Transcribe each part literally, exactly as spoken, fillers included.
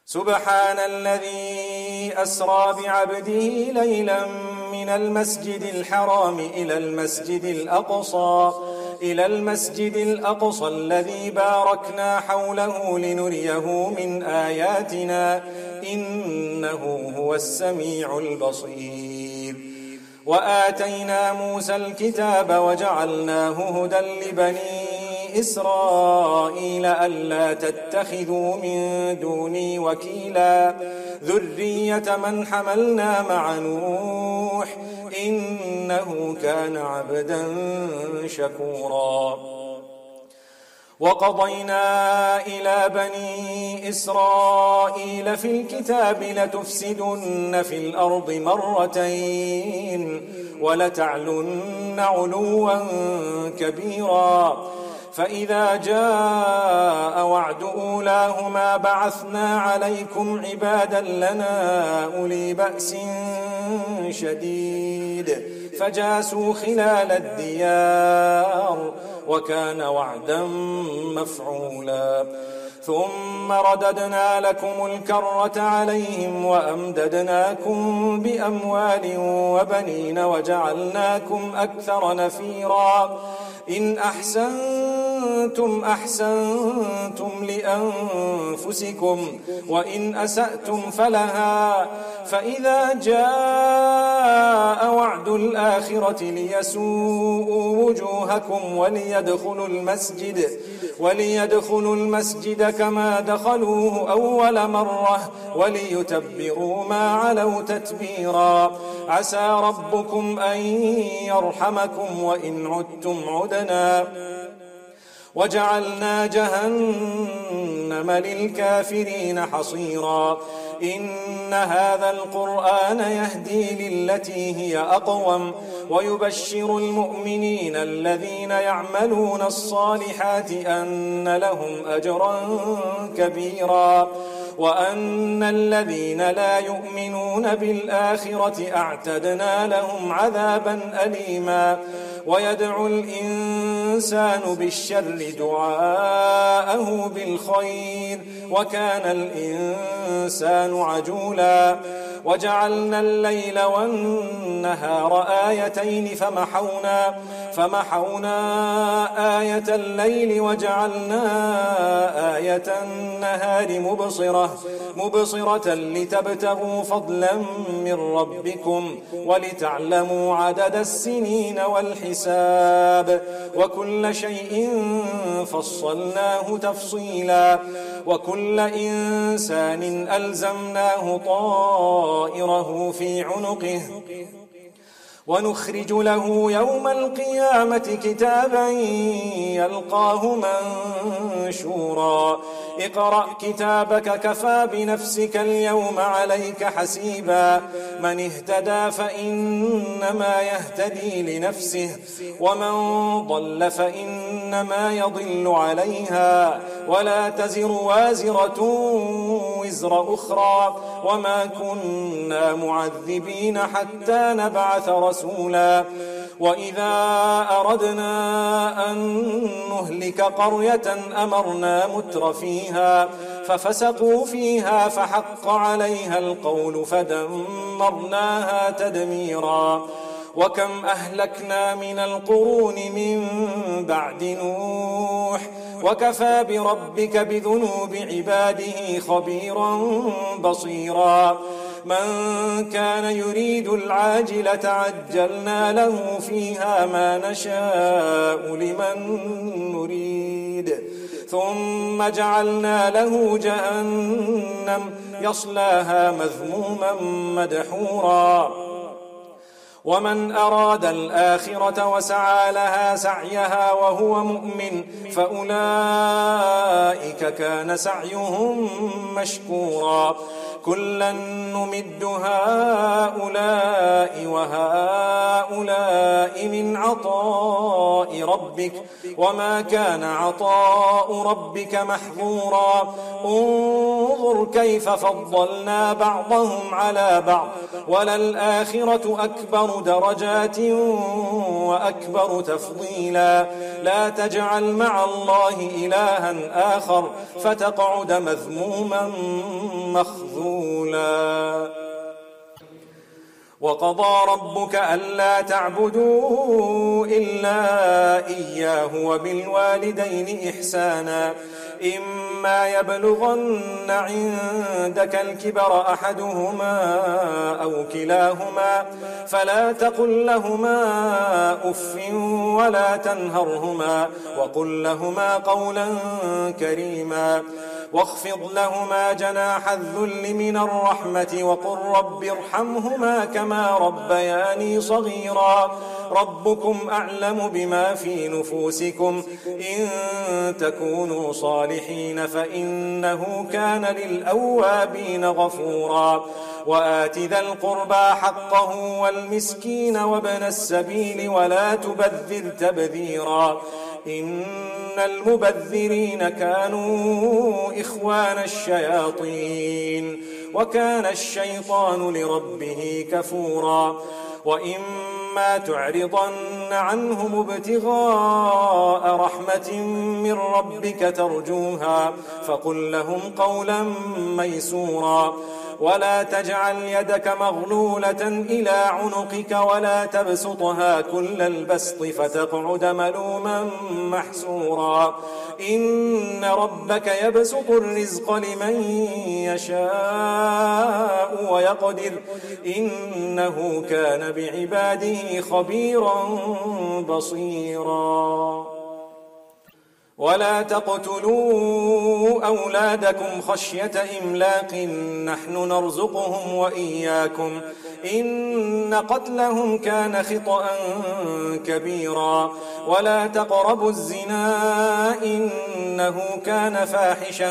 سبحان الذي أسرى بعبده ليلا من المسجد الحرام إلى المسجد الأقصى إلى المسجد الأقصى الذي باركنا حوله لنريه من آياتنا إنه هو السميع البصير. وآتينا موسى الكتاب وجعلناه هدى لبني إسرائيل ألا تتخذوا من دوني وكيلا ذرية من حملنا مع نوح إنه كان عبدا شكورا. وقضينا إلى بني إسرائيل في الكتاب لتفسدن في الأرض مرتين ولتعلن علوا كبيرا فإذا جاء وعد أولاهما بعثنا عليكم عبادا لنا أولي بأس شديد فجاسوا خلال الديار وكان وعدا مفعولا. ثم رددنا لكم الكرة عليهم وأمددناكم بأموال وبنين وجعلناكم أكثر نفيرا. إن أحسنتم أحسنتم لأنفسكم وإن أسأتم فلها فإذا جاء وعد الآخرة ليسوءوا وجوهكم وليدخلوا المسجد وليدخلوا المسجد كما دخلوه أول مرة وليتبروا ما علوا تتبيرا. عسى ربكم أن يرحمكم وإن عدتم عدنا. وجعلنا جهنم للكافرين حصيرا. إن هذا القرآن يهدي للتي هي أقوم ويبشر المؤمنين الذين يعملون الصالحات أن لهم أجرا كبيرا وأن الذين لا يؤمنون بالآخرة أعتدنا لهم عذابا أليما. ويدعو الإنسان بالشر دعاءه بالخير وكان الإنسان عجولا. وجعلنا الليل والنهار آيتين فمحونا فمحونا آية الليل وجعلنا آية النهار مبصرة مبصرة لتبتغوا فضلا من ربكم ولتعلموا عدد السنين والحساب وكل شيء فصلناه تفصيلا. وكل إنسان ألزمناه طائره في عنقه ونخرج له يوم القيامة كتابا يلقاه منشورا. اقرأ كتابك كفى بنفسك اليوم عليك حسيبا. من اهتدى فإنما يهتدي لنفسه ومن ضل فإنما يضل عليها ولا تزر وازرة وزر أخرى وما كنا معذبين حتى نبعث رسولا. وإذا أردنا أن نهلك قرية أمرنا متر فيها ففسقوا فيها فحق عليها القول فدمرناها تدميرا. وكم أهلكنا من القرون من بعد نوح وكفى بربك بذنوب عباده خبيرا بصيرا. من كان يريد العاجلة عجلنا له فيها ما نشاء لمن نريد ثم جعلنا له جهنم يصلاها مذموما مدحورا. ومن أراد الآخرة وسعى لها سعيها وهو مؤمن فأولئك كان سعيهم مشكورا. كلا نمد هؤلاء وهؤلاء من عطاء ربك وما كان عطاء ربك محظورا. انظر انظر كيف فضلنا بعضهم على بعض وللآخرة أكبر درجات وأكبر تفضيلا لا تجعل مع الله إلها آخر فتقعد مذموما مخذولا وقضى ربك ألا تعبدوا إلا إياه وبالوالدين إحسانا إما يبلغن عندك الكبر أحدهما أو كلاهما فلا تقل لهما أف ولا تنهرهما وقل لهما قولا كريما واخفض لهما جناح الذل من الرحمة وقل رب ارحمهما كما ربياني صغيرا ربكم أعلم بما في نفوسكم إن تكونوا صالحين فإنه كان للأوابين غفورا وآت ذا القربى حقه والمسكين وابن السبيل ولا تبذر تبذيرا إن المبذرين كانوا إخوان الشياطين وكان الشيطان لربه كفورا وإما تعرضن عنهم ابتغاء رحمة من ربك ترجوها فقل لهم قولا ميسورا ولا تجعل يدك مغلولة إلى عنقك ولا تبسطها كل البسط فتقعد ملوما محسورا إن ربك يبسط الرزق لمن يشاء ويقدر إنه كان بعباده خبيرا بصيرا ولا تقتلوا أولادكم خشية إملاق نحن نرزقهم وإياكم إن قتلهم كان خطأ كبيرا ولا تقربوا الزنا إنه كان فاحشة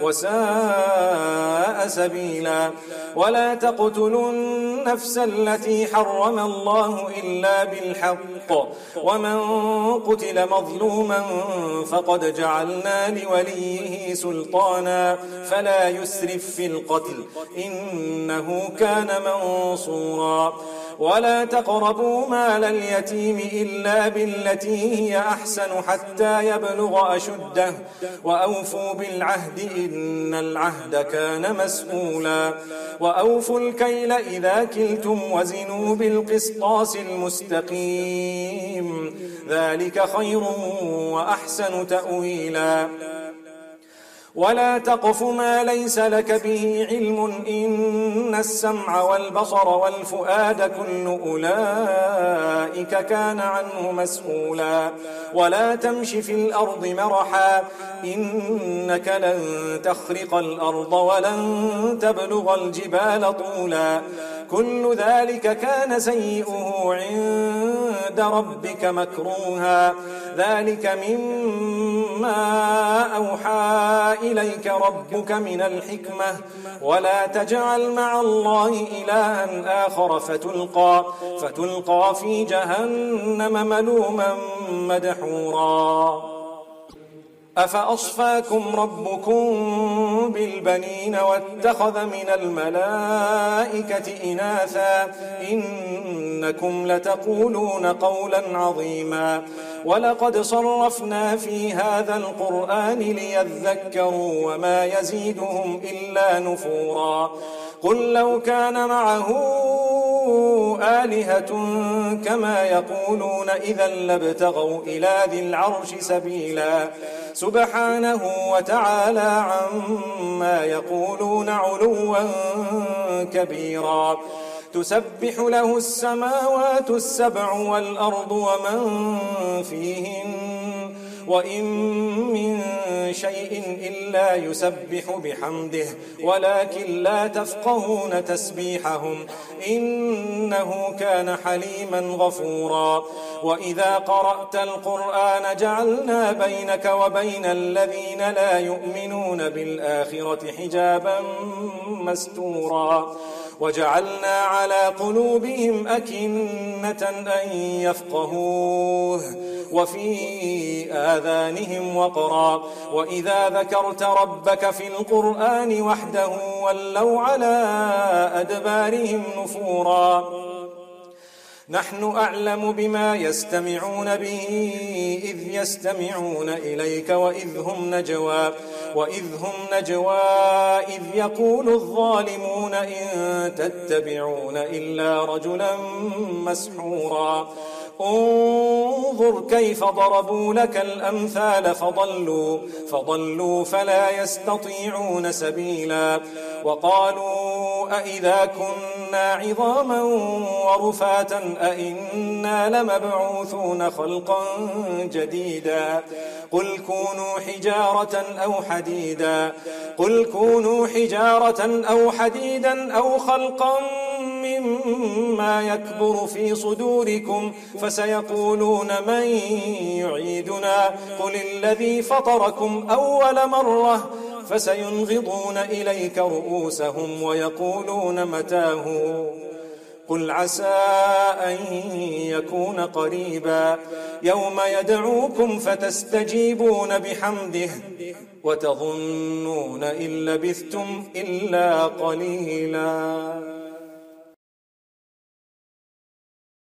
وساء سبيلا ولا تقتلوا النفس التي حرم الله إلا بالحق ومن قتل مظلوما فقد جعلنا لوليه سلطانا فلا يسرف في القتل إنه كان منصورا ولا تقربوا مال اليتيم إلا بالتي هي أحسن حتى يبلغ أشده وأوفوا بالعهد إن العهد كان مسؤولا وأوفوا الكيل إذا كلتم وزنوا بالقسطاس المستقيم ذلك خير وأحسن تأويلا ولا تقف ما ليس لك به علم إن السمع والبصر والفؤاد كل أولئك كان عنه مسؤولا ولا تمش في الأرض مرحا إنك لن تخرق الأرض ولن تبلغ الجبال طولا كل ذلك كان سيئه عند ربك مكروها ذلك مما أوحى إليك ربك من الحكمة ولا تجعل مع الله إلها آخر فتلقى, فتلقى في جهنم ملوما مدحورا أفأصفاكم ربكم بالبنين واتخذ من الملائكة إناثا إنكم لتقولون قولا عظيما ولقد صرفنا في هذا القرآن ليذكروا وما يزيدهم إلا نفورا قل لو كان معه آلهة كما يقولون إذا لابتغوا إلى ذي العرش سبيلا سبحانه وتعالى عما يقولون علوا كبيرا تسبح له السماوات السبع والأرض ومن فيهن وإن من شيء إلا يسبح بحمده ولكن لا تفقهون تسبيحهم إنه كان حليما غفورا وإذا قرأت القرآن جعلنا بينك وبين الذين لا يؤمنون بالآخرة حجابا مستورا وجعلنا على قلوبهم أكنة أن يفقهوه وفي آذانهم وقرا وإذا ذكرت ربك في القرآن وحده ولوا على أدبارهم نفورا نحن أعلم بما يستمعون به إذ يستمعون إليك وإذ هم نجوى وإذ هم نجوى إذ يقول الظالمون إن تتبعون إلا رجلا مسحورا انظر كيف ضربوا لك الأمثال فضلوا فضلوا فلا يستطيعون سبيلا وقالوا أئذا كنا عظاما ورفاتا أئنا لمبعوثون خلقا جديدا قل كونوا حجارة أو حديدا قل كونوا حجارة أو حديدا أو خلقا مما يكبر في صدوركم فسيقولون من يعيدنا قل الذي فطركم أول مرة فسينغضون إليك رؤوسهم ويقولون متاه قل عسى أن يكون قريبا يوم يدعوكم فتستجيبون بحمده وتظنون إن لبثتم إلا قليلا.